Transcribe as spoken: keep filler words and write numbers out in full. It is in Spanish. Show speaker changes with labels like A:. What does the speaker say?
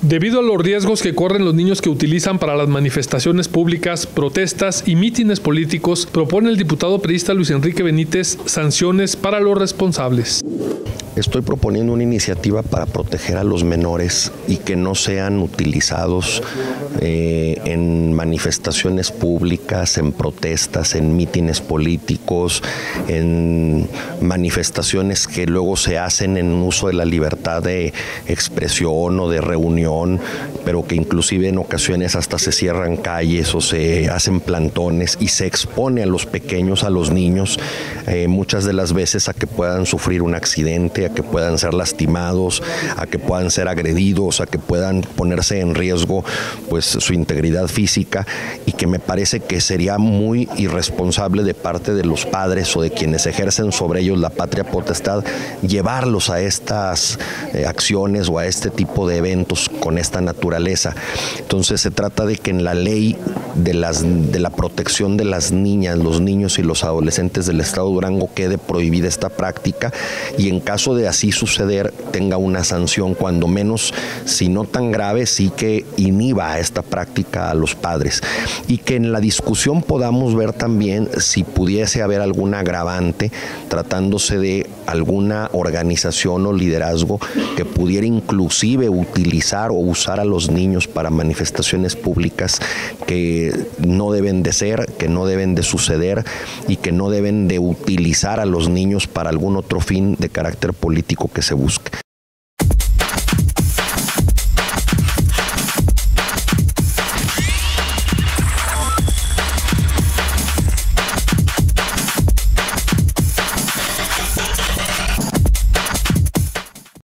A: Debido a los riesgos que corren los niños que utilizan para las manifestaciones públicas, protestas y mítines políticos, propone el diputado priista Luis Enrique Benítez sanciones para los responsables.
B: Estoy proponiendo una iniciativa para proteger a los menores y que no sean utilizados eh, en manifestaciones públicas, en protestas, en mítines políticos, en manifestaciones que luego se hacen en uso de la libertad de expresión o de reunión, pero que inclusive en ocasiones hasta se cierran calles o se hacen plantones y se expone a los pequeños, a los niños, eh, muchas de las veces a que puedan sufrir un accidente, a que puedan ser lastimados, a que puedan ser agredidos, a que puedan ponerse en riesgo pues su integridad física, y que me parece que sería muy irresponsable de parte de los padres o de quienes ejercen sobre ellos la patria potestad llevarlos a estas eh, acciones o a este tipo de eventos con esta naturaleza. Entonces se trata de que en la ley de, las, de la protección de las niñas, los niños y los adolescentes del estado de Durango quede prohibida esta práctica, y en caso de así suceder tenga una sanción, cuando menos, si no tan grave, sí que inhiba a esta práctica a los padres, y que en la discusión podamos ver también si pudiese haber alguna agravante tratándose de alguna organización o liderazgo que pudiera inclusive utilizar o usar a los niños para manifestaciones públicas que no deben de ser, que no deben de suceder y que no deben de utilizar a los niños para algún otro fin de carácter político que se busque.